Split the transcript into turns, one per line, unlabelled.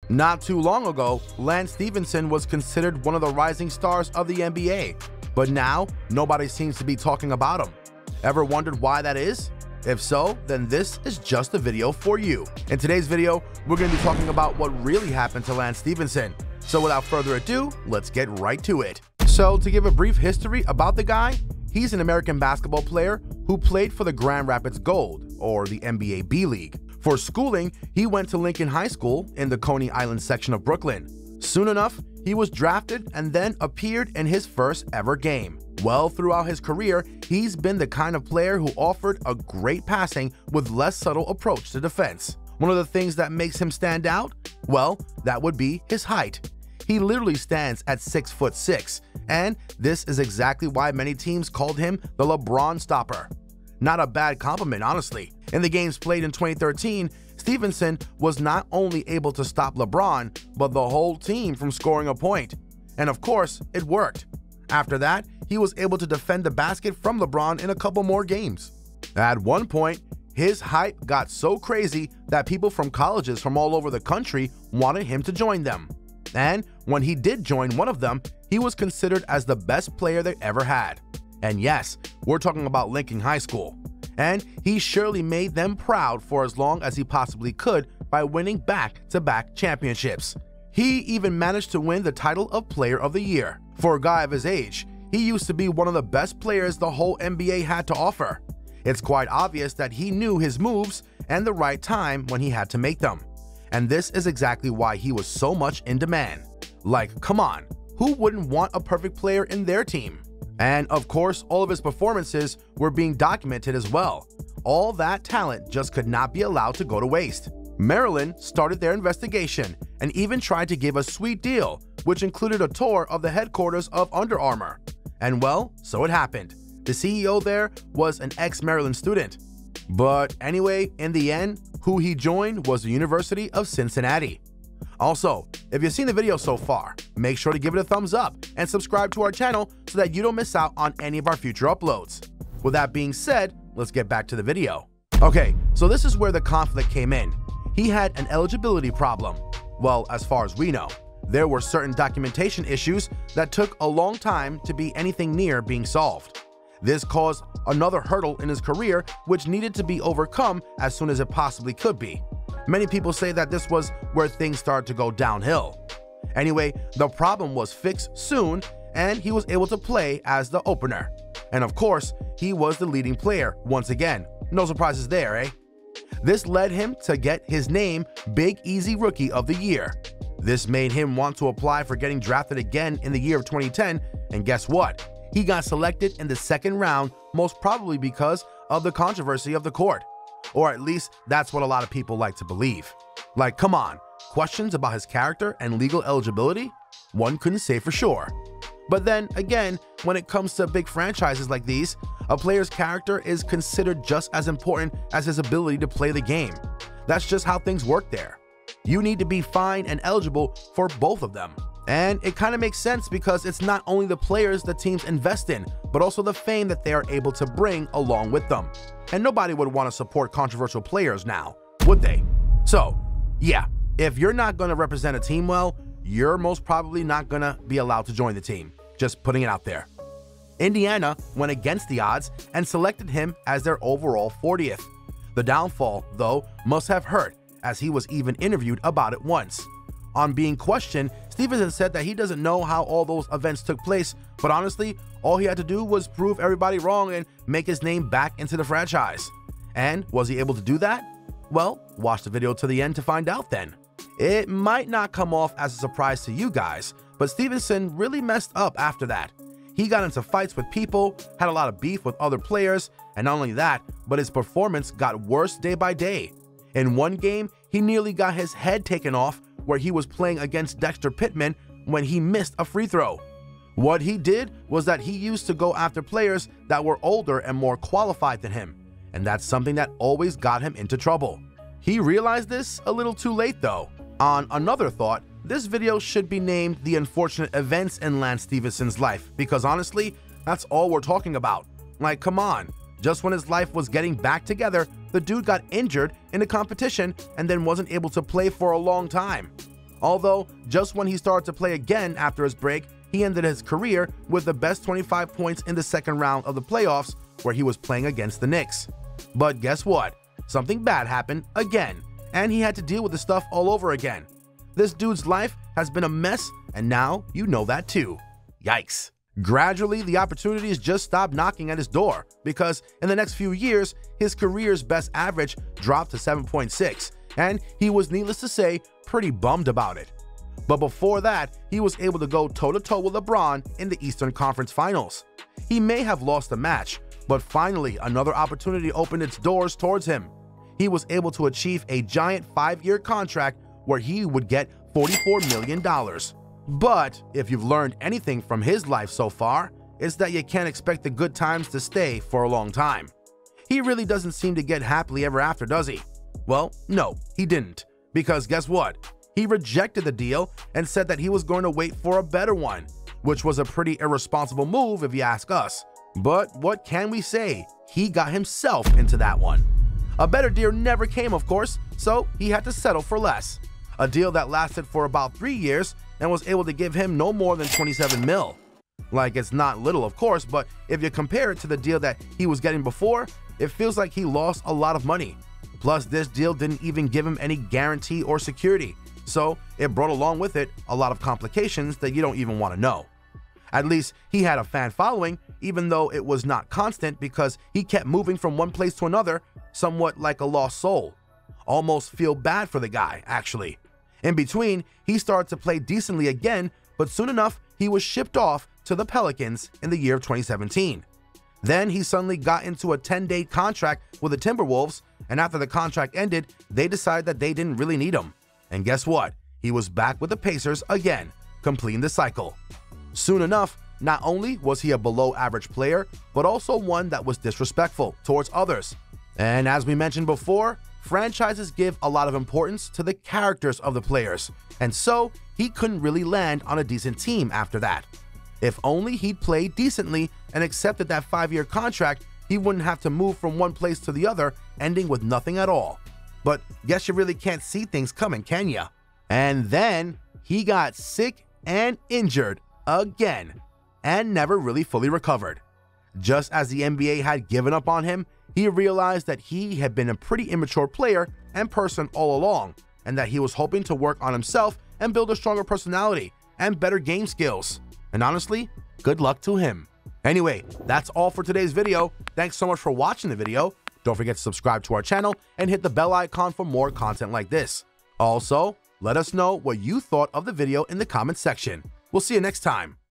Not too long ago, Lance Stephenson was considered one of the rising stars of the NBA, but now nobody seems to be talking about him. Ever wondered why that is? If so, then this is just a video for you. In today's video, we're going to be talking about what really happened to Lance Stephenson. So without further ado, let's get right to it. So to give a brief history about the guy, he's an American basketball player who played for the Grand Rapids Gold, or the NBA B League. For schooling, he went to Lincoln High School in the Coney Island section of Brooklyn. Soon enough, he was drafted and then appeared in his first ever game. Well, throughout his career, he's been the kind of player who offered a great passing with less subtle approach to defense. One of the things that makes him stand out? Well, that would be his height. He literally stands at 6'6", and this is exactly why many teams called him the LeBron stopper. Not a bad compliment, honestly. In the games played in 2013, Stephenson was not only able to stop LeBron, but the whole team from scoring a point. And of course, it worked. After that, he was able to defend the basket from LeBron in a couple more games. At one point, his hype got so crazy that people from colleges from all over the country wanted him to join them. And when he did join one of them, he was considered as the best player they ever had. And yes, we're talking about Lincoln High School. And he surely made them proud for as long as he possibly could by winning back-to-back championships. He even managed to win the title of Player of the Year. For a guy of his age, he used to be one of the best players the whole NBA had to offer. It's quite obvious that he knew his moves and the right time when he had to make them. And this is exactly why he was so much in demand. Like, come on, who wouldn't want a perfect player in their team? And of course, all of his performances were being documented as well. All that talent just could not be allowed to go to waste. Maryland started their investigation and even tried to give a sweet deal, which included a tour of the headquarters of Under Armour. And well, so it happened. The CEO there was an ex-Maryland student. But anyway, in the end, who he joined was the University of Cincinnati. Also, if you've seen the video so far, make sure to give it a thumbs up and subscribe to our channel so that you don't miss out on any of our future uploads. With that being said, let's get back to the video. Okay, so this is where the conflict came in. He had an eligibility problem. Well, as far as we know, there were certain documentation issues that took a long time to be anything near being solved. This caused another hurdle in his career which needed to be overcome as soon as it possibly could be. Many people say that this was where things started to go downhill. Anyway, the problem was fixed soon and he was able to play as the opener. And of course, he was the leading player once again. No surprises there, eh? This led him to get his name Big Easy Rookie of the Year. This made him want to apply for getting drafted again in the year of 2010, and guess what? He got selected in the second round, most probably because of the controversy of the court. Or at least that's what a lot of people like to believe. Like, come on, questions about his character and legal eligibility? One couldn't say for sure. But then again, when it comes to big franchises like these, a player's character is considered just as important as his ability to play the game. That's just how things work there. You need to be fine and eligible for both of them. And it kind of makes sense because it's not only the players the teams invest in, but also the fame that they are able to bring along with them. And nobody would want to support controversial players now, would they? So, yeah, if you're not going to represent a team well, you're most probably not going to be allowed to join the team. Just putting it out there. Indiana went against the odds and selected him as their overall 40th. The downfall, though, must have hurt, as he was even interviewed about it once. On being questioned, Stephenson said that he doesn't know how all those events took place, but honestly, all he had to do was prove everybody wrong and make his name back into the franchise. And was he able to do that? Well, watch the video to the end to find out then. It might not come off as a surprise to you guys, but Stephenson really messed up after that. He got into fights with people, had a lot of beef with other players, and not only that, but his performance got worse day by day. In one game, he nearly got his head taken off where he was playing against Dexter Pittman when he missed a free throw. What he did was that he used to go after players that were older and more qualified than him, and that's something that always got him into trouble. He realized this a little too late though. On another thought, this video should be named The Unfortunate Events in Lance Stephenson's Life, because honestly, that's all we're talking about. Like, come on, just when his life was getting back together, the dude got injured in a competition and then wasn't able to play for a long time. Although, just when he started to play again after his break, he ended his career with the best 25 points in the second round of the playoffs, where he was playing against the Knicks. But guess what? Something bad happened again, and he had to deal with the stuff all over again. This dude's life has been a mess, and now you know that too. Yikes. Gradually, the opportunities just stopped knocking at his door, because in the next few years, his career's best average dropped to 7.6, and he was, needless to say, pretty bummed about it. But before that, he was able to go toe-to-toe with LeBron in the Eastern Conference Finals. He may have lost the match, but finally another opportunity opened its doors towards him. He was able to achieve a giant 5-year contract where he would get $44 million. But if you've learned anything from his life so far, it's that you can't expect the good times to stay for a long time. He really doesn't seem to get happily ever after, does he? Well, no, he didn't. Because guess what? He rejected the deal and said that he was going to wait for a better one, which was a pretty irresponsible move if you ask us. But what can we say? He got himself into that one. A better deal never came, of course, so he had to settle for less. A deal that lasted for about 3 years and was able to give him no more than 27 mil. Like, it's not little, of course, but if you compare it to the deal that he was getting before, it feels like he lost a lot of money. Plus, this deal didn't even give him any guarantee or security, so it brought along with it a lot of complications that you don't even want to know. At least he had a fan following, even though it was not constant because he kept moving from one place to another, somewhat like a lost soul. Almost feel bad for the guy, actually. In between, he started to play decently again, but soon enough, he was shipped off to the Pelicans in the year of 2017. Then he suddenly got into a 10-day contract with the Timberwolves, and after the contract ended, they decided that they didn't really need him. And guess what? He was back with the Pacers again, completing the cycle. Soon enough, not only was he a below-average player, but also one that was disrespectful towards others. And as we mentioned before, franchises give a lot of importance to the characters of the players, and so he couldn't really land on a decent team after that. If only he'd played decently and accepted that 5-year contract, he wouldn't have to move from one place to the other, ending with nothing at all. But guess you really can't see things coming, can ya? And then he got sick and injured again, and never really fully recovered. Just as the NBA had given up on him, he realized that he had been a pretty immature player and person all along, and that he was hoping to work on himself and build a stronger personality and better game skills. And honestly, good luck to him. Anyway, that's all for today's video. Thanks so much for watching the video. Don't forget to subscribe to our channel and hit the bell icon for more content like this. Also, let us know what you thought of the video in the comment section. We'll see you next time.